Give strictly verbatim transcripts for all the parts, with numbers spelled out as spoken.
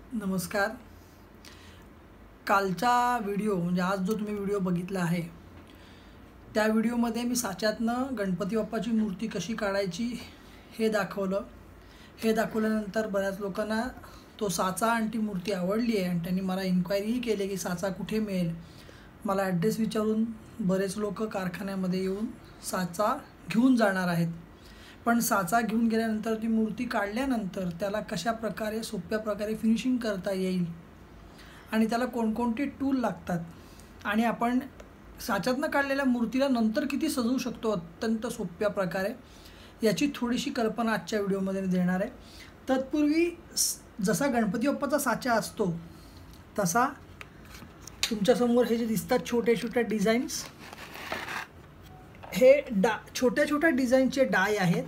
नमस्कार. कालचा व्हिडिओ म्हणजे आज जो तुम्ही व्हिडिओ बघितला आहे त्या व्हिडिओमध्ये मी साच्यातनं गणपती बाप्पाची मूर्ती कशी काढायची हे दाखवलं. हे दाखवल्यानंतर बऱ्याच लोकांना तो साचा आणि ती मूर्ती आवडली आहे आणि त्यांनी मला इन्क्वायरीही केली की साचा कुठे मिळेल. मला ॲड्रेस विचारून बरेच लोक कारखान्यामध्ये येऊन साचा घेऊन जाणार आहेत. पण साचा घेऊन गेल्यानंतर ती मूर्ती काढल्यानंतर त्याला कशा प्रकारे सोप्या प्रकारे फिनिशिंग करता येईल आणि त्याला कोणकोणते टूल लागतात आणि आपण साच्यातनं काढलेल्या मूर्तीला नंतर किती सजवू शकतो अत्यंत सोप्या प्रकारे याची थोडीशी कल्पना आजच्या व्हिडिओमध्ये मी देणार आहे. तत्पूर्वी जसा गणपती बाप्पाचा साचा असतो तसा तुमच्यासमोर हे जे दिसतात छोटे छोटे डिझाईन्स, हे डा छोट्या छोट्या डिझाईनचे डाय आहेत.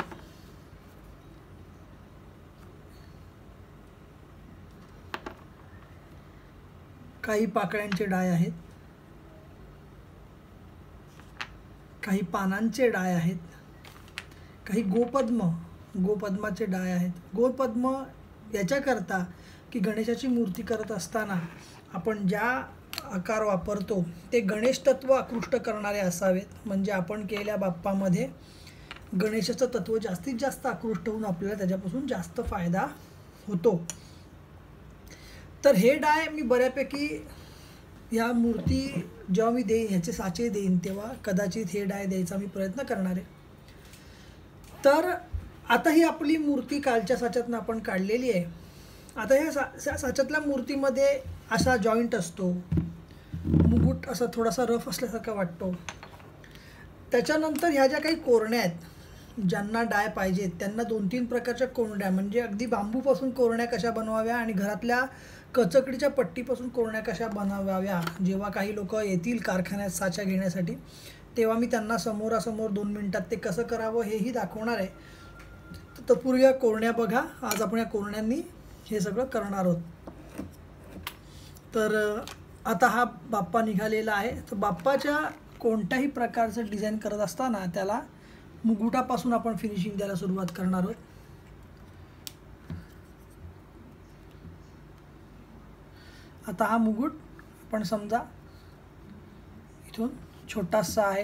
काही पाकळ्यांचे डाय आहेत, काही पानांचे डाय आहेत, काही गोपद्म गोपद्माचे डाय आहेत. गोपद्म याच्याकरता की गणेशाची मूर्ती करत असताना आपण ज्या आकार वापरतो ते गणेश तत्व आकृष्ट करणारे असावेत. म्हणजे आपण केलेल्या बाप्पामध्ये गणेशाचं तत्व जास्तीत जास्त आकृष्ट होऊन आपल्याला त्याच्यापासून जास्त फायदा होतो. तर हे डाय मी बऱ्यापैकी ह्या मूर्ती जेव्हा मी देईन ह्याचे साचे देईन तेव्हा कदाचित हे डाय द्यायचा मी प्रयत्न करणार आहे. तर आता ही आपली मूर्ती कालच्या साच्यातनं आपण काढलेली आहे. आता ह्या सा साच्यातल्या मूर्तीमध्ये असा जॉईंट असतो, मुकुट असा थोडासा रफ असल्यासारखा वाटतो. त्याच्यानंतर ह्या ज्या काही कोरण्या आहेत ज्यांना डाय पाहिजेत त्यांना दोन तीन प्रकारच्या कोरण्या म्हणजे अगदी बांबूपासून कोरण्या कशा बनवाव्या आणि घरातल्या कचकडीच्या पट्टीपासून कोरण्या कशा बनवाव्या. जेव्हा काही लोक येतील कारखान्यात साचा घेण्यासाठी तेव्हा मी त्यांना समोरासमोर दोन मिनटात ते कसं करावं हेही दाखवणार आहे. तत्पूर्वी या कोरण्या बघा. आज आपण या कोरण्यांनी हे सगळं करणार आहोत. तर आता हा बाप्पा निघालेला आहे. तर बाप्पाच्या कोणत्याही प्रकारचं डिझाईन करत असताना त्याला मुकुटापासून आपण फिनिशिंग द्यायला सुरुवात करणार आहोत. आता हा मुकुट आपण समजा इथून छोटासा आहे,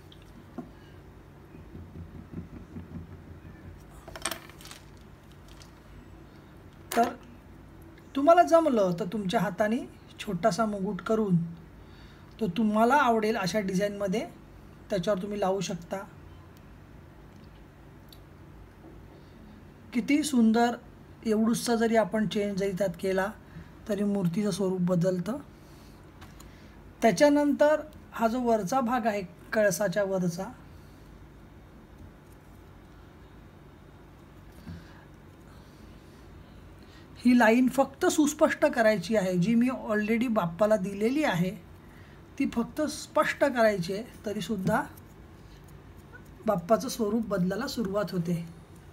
तर तुम्हाला जमलं तर तुमच्या हाताने छोटासा मुकुट करून तो तुम्हाला आवडेल अशा डिझाईनमध्ये त्याच्यावर तुम्ही लावू शकता. किती सुंदर. एवढूसा जरी आपण चेंज जरी त्यात केला तरी मूर्तीचं स्वरूप बदलतं. त्याच्यानंतर हा जो वरचा भाग आहे कळसाच्या वरचा, ही लाईन फक्त सुस्पष्ट करायची आहे. जी मी ऑलरेडी बाप्पाला दिलेली आहे ती फक्त स्पष्ट करायची आहे, तरीसुद्धा बाप्पाचं स्वरूप बदलायला सुरुवात होते.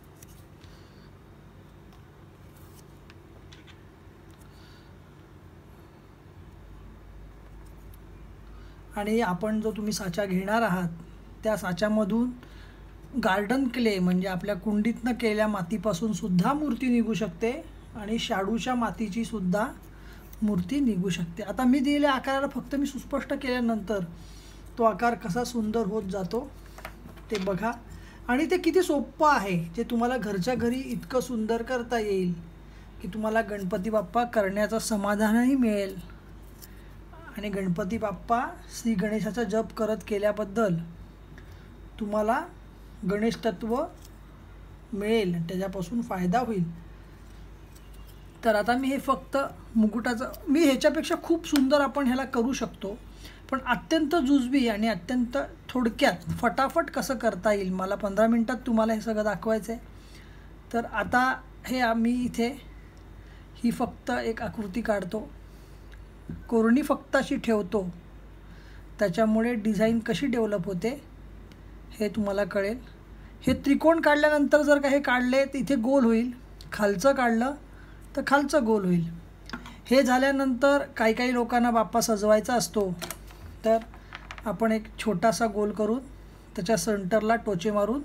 आणि आपण जो तुम्ही साचा घेणार आहात त्या साच्यामधून गार्डन क्ले म्हणजे आपल्या कुंडीतनं केलेल्या मातीपासून सुद्धा मूर्ती निघू शकते आणि शाडूच्या मातीची सुद्धा मूर्ती निघू शकते. आता मी दिलेल्या आकाराला फक्त मी सुस्पष्ट केल्यानंतर तो आकार कसा सुंदर होत जातो ते बघा. आणि ते किती सोपं आहे, जे तुम्हाला घरच्या घरी इतकं सुंदर करता येईल की तुम्हाला गणपती बाप्पा करण्याचं समाधानही मिळेल आणि गणपती बाप्पा श्री गणेशाचा जप करत केल्याबद्दल तुम्हाला गणेश तत्व मिळेल, त्याच्यापासून फायदा होईल. तर आता मी हे फक्त मुकुटाचं मी ह्याच्यापेक्षा खूप सुंदर आपण ह्याला करू शकतो, पण अत्यंत जुजबी आणि अत्यंत थोडक्यात फटाफट कसं करता येईल मला पंधरा मिनटात तुम्हाला हे सगळं दाखवायचं आहे. तर आता हे आम्ही इथे ही फक्त एक आकृती काढतो, कोरणी फक्त अशी ठेवतो, त्याच्यामुळे डिझाईन कशी डेव्हलप होते हे तुम्हाला कळेल. हे त्रिकोण काढल्यानंतर जर का हे काढले तर इथे गोल होईल, खालचं काढलं तर खालचं गोल होईल. हे झाल्यानंतर काही काही लोकांना बाप्पा सजवायचा असतो तर आपण एक छोटासा गोल करून त्याच्या सेंटरला टोचे मारून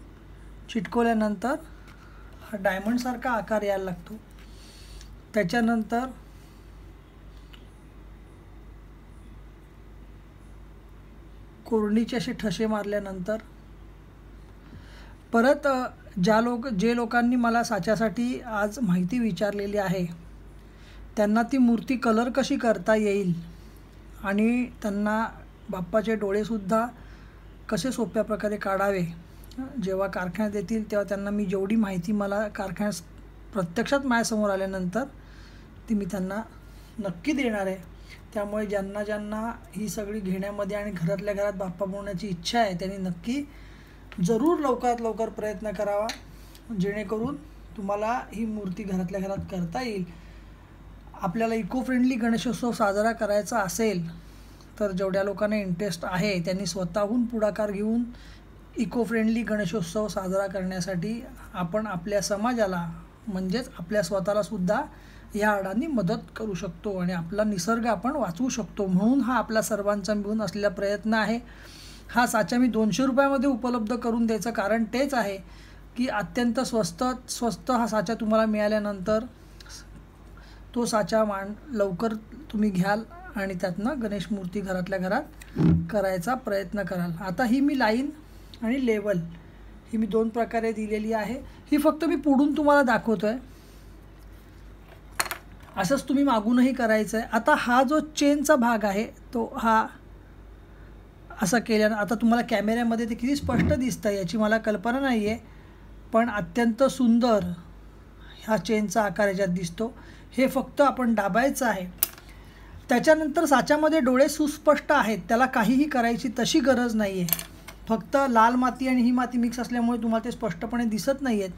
चिटकवल्यानंतर हा डायमंडसारखा आकार यायला लागतो. त्याच्यानंतर कोरणीचे असे ठसे मारल्यानंतर परत ज्या लोक जे लोकांनी मला साच्यासाठी आज माहिती विचारलेली आहे त्यांना ती मूर्ती कलर कशी करता येईल आणि त्यांना बाप्पाचे डोळेसुद्धा कसे सोप्या प्रकारे काढावे, जेव्हा कारखान्यात येतील तेव्हा त्यांना मी जेवढी माहिती मला कारखान्यात प्रत्यक्षात माझ्यासमोर आल्यानंतर ती मी त्यांना नक्की देणार आहे. त्यामुळे ज्यांना ज्यांना ही सगळी घेण्यामध्ये आणि घरातल्या घरात बाप्पा बनवण्याची इच्छा आहे त्यांनी नक्की जरूर लवकरात लवकर प्रयत्न करावा, जेणेकरून तुम्हाला ही मूर्ती घरातल्या घरात करता येईल. आपल्याला इको फ्रेंडली गणेशोत्सव साजरा करायचा असेल तर जेवढ्या लोकांना इंटरेस्ट आहे त्यांनी स्वतःहून पुढाकार घेऊन इको फ्रेंडली गणेशोत्सव साजरा करण्यासाठी आपण आपल्या समाजाला म्हणजेच आपल्या स्वतःलासुद्धा या अडांनी मदत करू शकतो आणि आपला निसर्ग आपण वाचवू शकतो. म्हणून हा आपला सर्वांचा मिळून असलेला प्रयत्न आहे. हा साचा मी दोनशे रुपयामध्ये उपलब्ध करून द्यायचं कारण तेच आहे की अत्यंत स्वस्त स्वस्त हा साचा तुम्हाला मिळाल्यानंतर तो साचा मान लवकर तुम्ही घ्याल आणि त्यातनं गणेश मूर्ती घरातल्या घरात करायचा प्रयत्न कराल. आता ही मी लाईन आणि लेवल ही मी दोन प्रकारे दिलेली आहे. ही फक्त मी पुढून तुम्हाला दाखवतो आहे, असंच तुम्ही मागूनही करायचं आहे. आता हा जो चेनचा भाग आहे तो हा असं केल्यानं आता तुम्हाला कॅमेऱ्यामध्ये ते किती स्पष्ट दिसतं याची मला कल्पना नाही आहे, पण अत्यंत सुंदर ह्या चेनचा आकार याच्यात दिसतो. हे फक्त आपण दाबायचं आहे. त्याच्यानंतर साच्यामध्ये डोळे सुस्पष्ट आहेत, त्याला काहीही करायची तशी गरज नाही आहे. फक्त लाल माती आणि ही माती मिक्स असल्यामुळे तुम्हाला ते स्पष्टपणे दिसत नाही आहेत.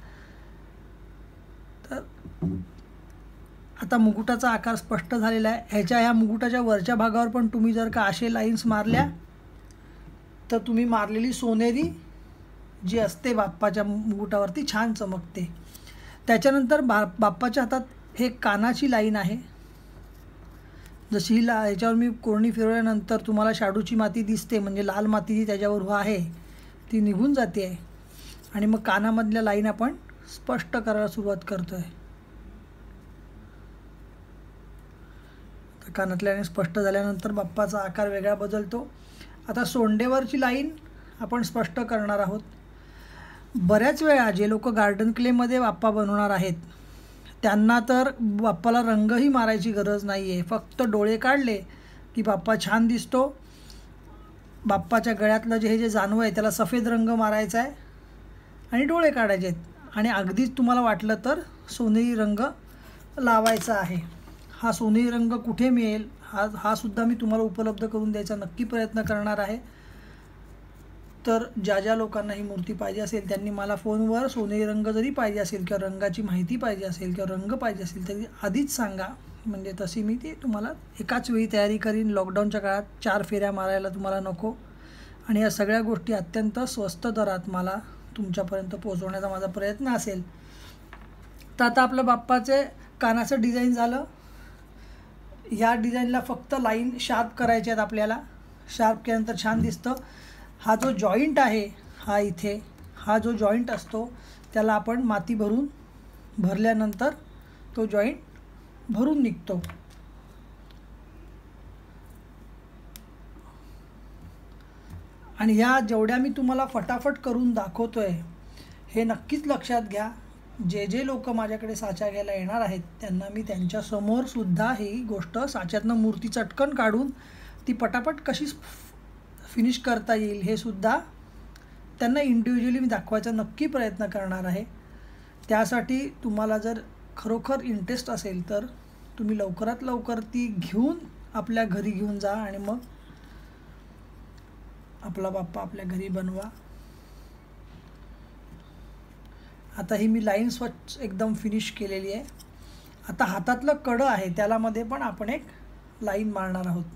तर आता मुकुटाचा आकार स्पष्ट झालेला आहे. ह्याच्या ह्या मुकुटाच्या वरच्या भागावर पण तुम्ही जर का असे लाईन्स मारल्या तर तुम्ही मारलेली सोनेरी जी असते बाप्पाच्या मुकुटावरती छान चमकते. त्याच्यानंतर बा बाप्पाच्या हातात हे कानाची लाईन आहे. जशी ही ला याच्यावर मी कोरणी फिरवल्यानंतर तुम्हाला शाडूची माती दिसते, म्हणजे लाल माती जी त्याच्यावर आहे ती निघून जाते आहे आणि मग कानामधल्या लाईन आपण स्पष्ट करायला सुरुवात करतो आहे. तर कानातल्या लाईन स्पष्ट झाल्यानंतर बाप्पाचा आकार वेगळा बदलतो. आता सोंडेवरची लाईन आपण स्पष्ट करणार आहोत. बऱ्याच वेळा जे लोक गार्डन क्लेमध्ये बाप्पा बनवणार आहेत त्यांना तर बाप्पाला रंगही मारायची गरज नाही आहे. फक्त डोळे काढले की बाप्पा छान दिसतो. बाप्पाच्या गळ्यातलं जे हे जे जानवं आहे त्याला सफेद रंग मारायचा आहे आणि डोळे काढायचे आहेत आणि अगदीच तुम्हाला वाटलं तर सोनेरी रंग लावायचा आहे. हा सोनेरी रंग कुठे मिळेल हा हा सुद्धा मी तुम्हाला उपलब्ध करून द्यायचा नक्की प्रयत्न करणार आहे. तर ज्या ज्या लोकांना ही मूर्ती पाहिजे असेल त्यांनी मला फोनवर सोनेरी रंग जरी पाहिजे असेल किंवा रंगाची माहिती पाहिजे असेल किंवा रंग पाहिजे असेल तरी आधीच सांगा, म्हणजे तशी मी ती तुम्हाला एकाच वेळी तयारी करीन. लॉकडाऊनच्या काळात चार फेऱ्या मारायला तुम्हाला नको आणि या सगळ्या गोष्टी अत्यंत स्वस्त दरात मला तुमच्यापर्यंत पोहोचवण्याचा माझा प्रयत्न असेल. तर आता आपलं बाप्पाचे कानाचं डिझाईन झालं. या डिझाईनला फक्त लाईन शार्प करायचे आहेत आपल्याला. शार्प केल्यानंतर छान दिसतं. हा जो जॉईंट आहे हा इथे हा जो जॉईंट असतो त्याला आपण माती भरून भरल्यानंतर तो जॉईंट भरून निघतो. आणि ह्या जेवढ्या मी तुम्हाला फटाफट करून दाखवतो आहे हे नक्कीच लक्षात घ्या. जे जे लोक माझ्याकडे साचा घ्यायला येणार आहेत त्यांना मी त्यांच्यासमोरसुद्धा ही गोष्ट साच्यातनं मूर्ती चटकन काढून ती पटापट कशी फिनिश करता येईल हे सुद्धा त्यांना इंडिव्हिज्युअली मी दाखवायचा नक्की प्रयत्न करणार आहे. त्यासाठी तुम्हाला जर खरोखर इंटरेस्ट असेल तर तुम्ही लवकरात लवकर ती घेऊन आपल्या घरी घेऊन जा आणि मग आपला बाप्पा आपल्या घरी बनवा. आता ही मी लाईन स्वच्छ एकदम फिनिश केलेली आहे. आता हातातलं कडं आहे त्याला मध्ये पण आपण एक लाईन मारणार आहोत.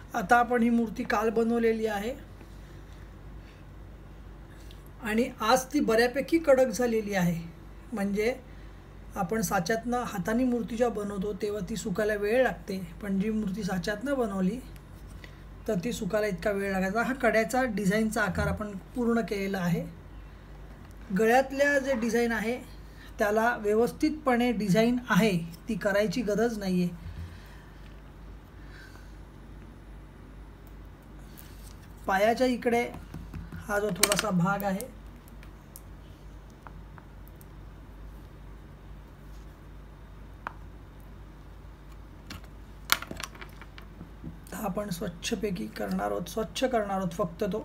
आता आपण ही मूर्ती काल बनवलेली आहे आणि आज ती बऱ्यापैकी कडक झालेली आहे. म्हणजे आपण साच्यातनं हाताने मूर्ती जेव्हा बनवतो तेव्हा ती सुकायला वेळ लागते, पण जी मूर्ती साच्यातनं बनवली तर ती सुकायला इतका वेळ लागायचा. हा कड्याचा डिझाईनचा आकार आपण पूर्ण केलेला आहे. गळ्यातल्या जे डिझाईन आहे त्याला व्यवस्थितपणे डिझाईन आहे, ती करायची गरज नाही आहे. पायाच्या इकडे हा जो थोडासा भाग आहे हा आपण स्वच्छपैकी करणार आहोत, स्वच्छ करणार आहोत फक्त तो.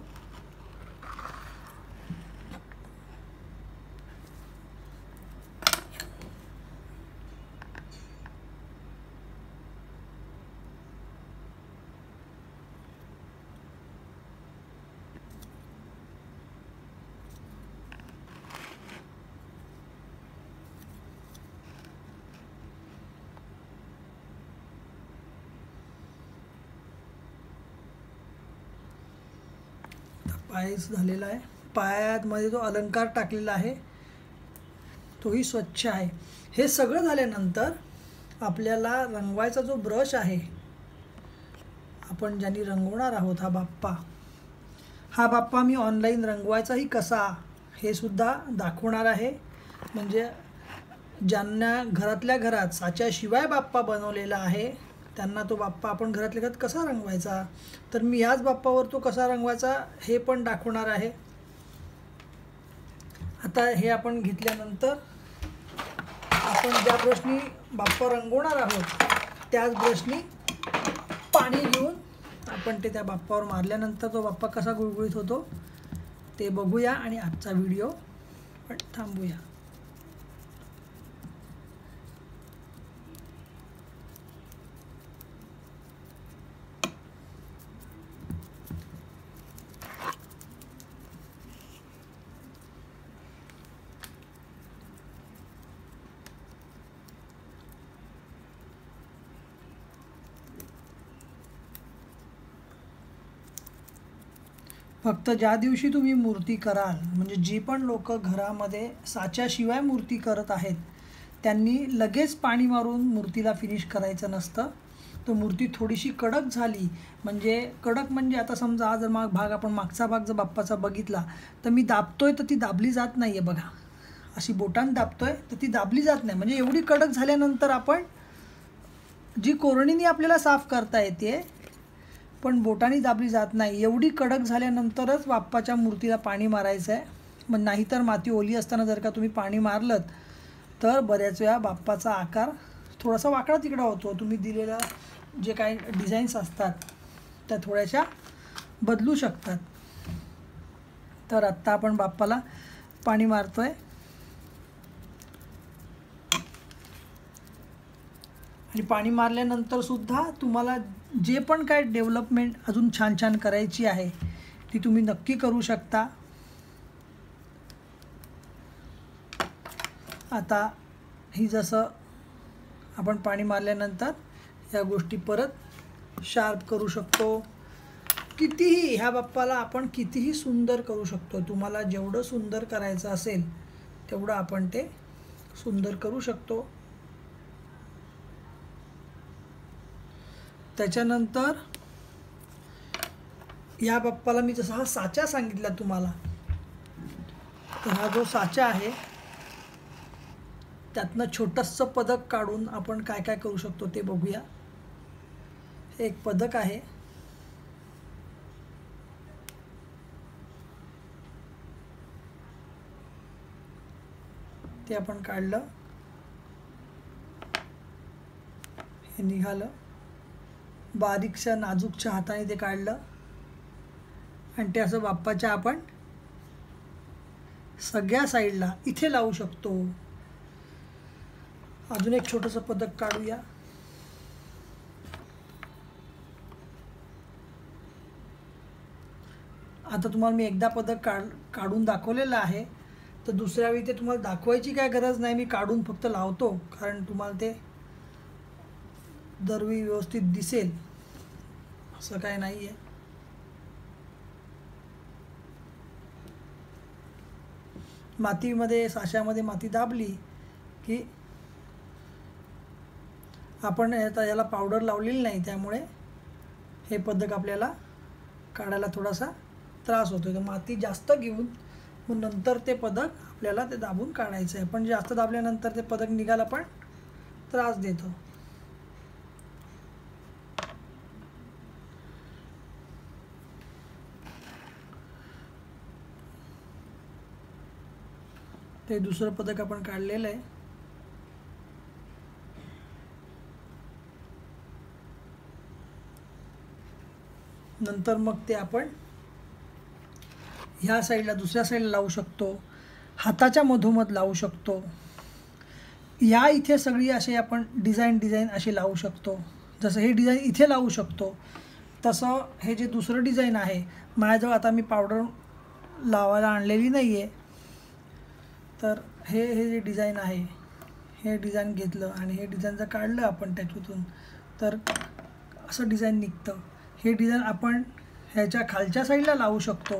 पाय झालेला आहे. पायामध्ये जो अलंकार टाकलेला आहे तोही स्वच्छ आहे. हे सगळं झाल्यानंतर आपल्याला रंगवायचा जो ब्रश आहे, आपण ज्याने रंगवणार आहोत हा बाप्पा, हा बाप्पा मी ऑनलाईन रंगवायचाही कसा हे सुद्धा दाखवणार आहे. म्हणजे ज्यांना घरातल्या घरात साच्याशिवाय बाप्पा बनवलेला आहे त्यांना तो बाप्पा आपण घरातल्या घरात कसा रंगवायचा, तर मी याच बाप्पावर तो कसा रंगवायचा हे पण दाखवणार आहे. आता हे आपण घेतल्यानंतर आपण ज्या ब्रशनी बाप्पा रंगवणार आहोत त्याच ब्रशनी पाणी घेऊन आपण ते त्या बाप्पावर मारल्यानंतर तो बाप्पा कसा गुळगुळीत होतो ते बघूया आणि आजचा व्हिडिओ पण थांबूया. फक्त ज्या दिवशी तुम्ही मूर्ती कराल, म्हणजे जी पण लोक घरामध्ये साच्याशिवाय मूर्ती करत आहेत त्यांनी लगेच पाणी मारून मूर्तीला फिनिश करायचं नसतं. तर मूर्ती थोडीशी कडक झाली, म्हणजे कडक म्हणजे आता समजा हा जर माग भाग आपण मागचा भाग जर बाप्पाचा बघितला तर मी दाबतोय तर ती दाबली जात नाही आहे बघा, अशी बोटाने दाबतोय तर ती दाबली जात नाही. म्हणजे एवढी कडक झाल्यानंतर आपण जी कोरणीने आपल्याला साफ करता येते पण बोटाने दाबली जात नाही, एवढी कडक झाल्यानंतरच बाप्पाच्या मूर्तीला पाणी मारायचं आहे. मग नाहीतर माती ओली असताना जर का तुम्ही पाणी मारलं तर बऱ्याच वेळा बाप्पाचा आकार थोडासा वाकडा तिकडा होतो. तुम्ही दिलेला जे काही डिझाईन्स असतात त्या थोड्याशा बदलू शकतात. तर आत्ता आपण बाप्पाला पाणी मारतोय आणि पाणी मारल्यानंतर सुद्धा तुम्हाला जे पण काय डेव्हलपमेंट अजून छान छान करायची आहे ती तुम्ही नक्की करू शकता. आता ही जसं आपण पाणी मारल्यानंतर या गोष्टी परत शार्प करू शकतो. कितीही ह्या बाप्पाला आपण कितीही सुंदर करू शकतो. तुम्हाला जेवढं सुंदर करायचं असेल तेवढं आपण ते सुंदर करू शकतो. त्याच्यानंतर या बाप्पाला मी जसा हा साचा सांगितला तुम्हाला, तर हा जो साचा आहे त्यातनं छोटंसं पदक काढून आपण काय काय करू शकतो ते बघूया. एक पदक आहे, ते आपण काढलं, हे निघालं, बारीकशा नाजूकच्या हाताने ते काढलं आणि ते असं बाप्पाच्या आपण सगळ्या साईडला इथे लावू शकतो. अजून एक छोटंसं पदक काढूया. आता तुम्हाला मी एकदा पदक काढ काढून दाखवलेलं आहे, तर दुसऱ्या वेळी ते तुम्हाला दाखवायची काय गरज नाही, मी काढून फक्त लावतो कारण तुम्हाला ते दरवेळी व्यवस्थित दिसेल. असं काय नाही आहे. मातीमध्ये साच्यामध्ये माती दाबली की आपण आता याला पावडर लावलेली नाही, त्यामुळे हे पदक आपल्याला काढायला थोडासा त्रास होतो. तर माती जास्त घेऊन मग नंतर ते पदक आपल्याला ते दाबून काढायचं आहे. पण जास्त दाबल्यानंतर ते पदक निघायला पण त्रास देतो. ते दुसरं पदक आपण काढलेलं आहे. नंतर मग ते आपण ह्या साईडला दुसऱ्या साईडला लावू शकतो, हाताच्या मधोमध लावू शकतो. या इथे सगळी असे आपण डिझाईन डिझाईन असे लावू शकतो. जसं हे डिझाईन इथे लावू शकतो, तसं हे जे दुसरं डिझाईन आहे, माझ्याजवळ आता मी पावडर लावायला आणलेली नाही आहे, तर हे हे जे डिझाईन आहे हे डिझाईन घेतलं आणि हे डिझाईन जर काढलं आपण त्याच्यातून तर असं डिझाईन निघतं. हे डिझाईन आपण ह्याच्या खालच्या साईडला लावू शकतो,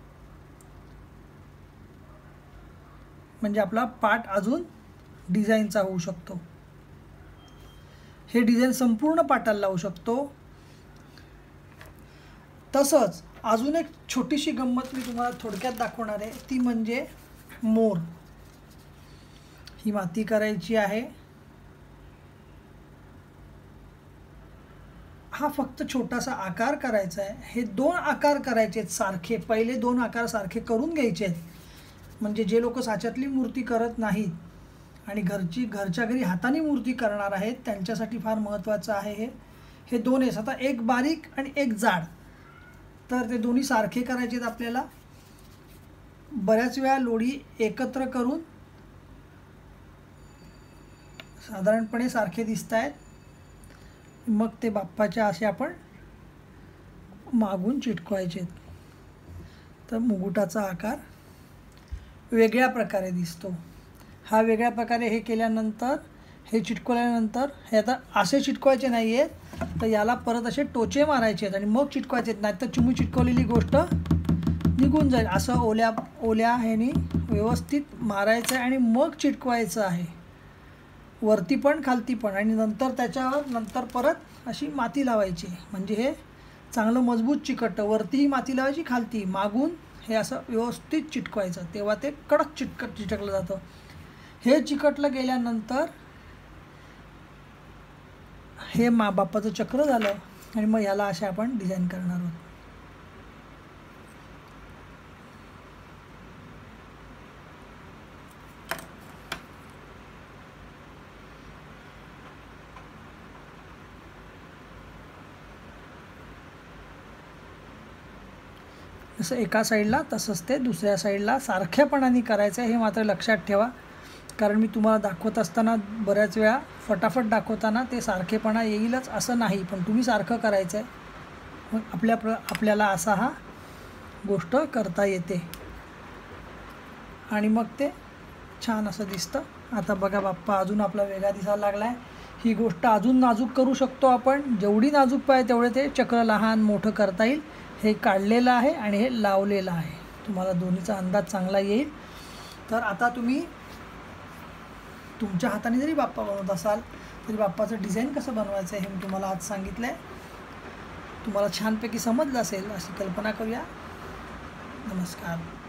म्हणजे आपला पार्ट अजून डिझाईनचा होऊ शकतो. हे डिझाईन संपूर्ण पाटाला लावू शकतो. तसंच अजून एक छोटीशी गंमत मी तुम्हाला थोडक्यात दाखवणार आहे, ती म्हणजे मोर. ही माती करायची आहे. हा फक्त छोटासा आकार करायचा आहे. हे दोन आकार करायचे आहेत सारखे. पहिले दोन आकार सारखे करून घ्यायचे आहेत, म्हणजे जे लोक साच्यातली मूर्ती करत नाहीत आणि घरची घरच्या घरी हाताने मूर्ती करणार आहेत त्यांच्यासाठी फार महत्त्वाचं आहे हे हे दोन आहेत. आता एक बारीक आणि एक जाड, तर ते दोन्ही सारखे करायचे आहेत आपल्याला. बऱ्याच वेळा लोढी एकत्र करून साधारणपणे सारखे दिसत आहेत. मग ते बाप्पाच्या असे आपण मागून चिटकवायचे. तर मुकुटाचा आकार वेगळ्या प्रकारे दिसतो. हा वेगळ्या प्रकारे हे केल्यानंतर हे चिटकवल्यानंतर हे आता असे चिटकवायचे नाही आहेत, तर याला परत असे टोचे मारायचे आहेत आणि मग चिटकवायचे आहेत, नाही तर चिमू चिटकवलेली गोष्ट निघून जाईल. असं ओल्या ओल्या ह्यानी व्यवस्थित मारायचं आहे आणि मग चिटकवायचं आहे, वरती पण खालती पण. आणि नंतर त्याच्यावर नंतर परत अशी माती लावायची, म्हणजे हे चांगलं मजबूत चिकटतं. वरतीही माती लावायची, खालती मागून हे असं व्यवस्थित चिटकवायचं, तेव्हा ते कडक चिटकट चिटकलं जातं. हे चिकटलं गेल्यानंतर हे मा बाप्पाचं चक्र झालं आणि मग ह्याला असे आपण डिझाईन करणार आहोत. जसं एका साईडला तसंच ते दुसऱ्या साईडला सारख्यापणाने करायचं आहे, हे मात्र लक्षात ठेवा. कारण मी तुम्हाला दाखवत असताना बऱ्याच वेळा फटाफट दाखवताना ते सारखेपणा येईलच असं नाही, पण तुम्ही सारखं करायचं आहे. मग आपल्या आपल्याला असा हा गोष्ट करता येते आणि मग ते छान असं दिसतं. आता बघा बाप्पा अजून आपला वेगळा दिसायला लागला आहे. ही गोष्ट अजून नाजूक करू शकतो आपण. जेवढी नाजूक पाहिजे तेवढे ते चक्र लहान मोठं करता येईल. हे काढलेलं आहे आणि हे लावलेलं आहे, तुम्हाला दोन्हीचा अंदाज चांगला येईल. तर आता तुम्ही तुमच्या हाताने जरी बाप्पा बनवत असाल तरी बाप्पाचं डिझाईन कसं बनवायचं आहे हे मी तुम्हाला आज सांगितलं आहे. तुम्हाला छानपैकी समजलं असेल अशी कल्पना करूया. नमस्कार.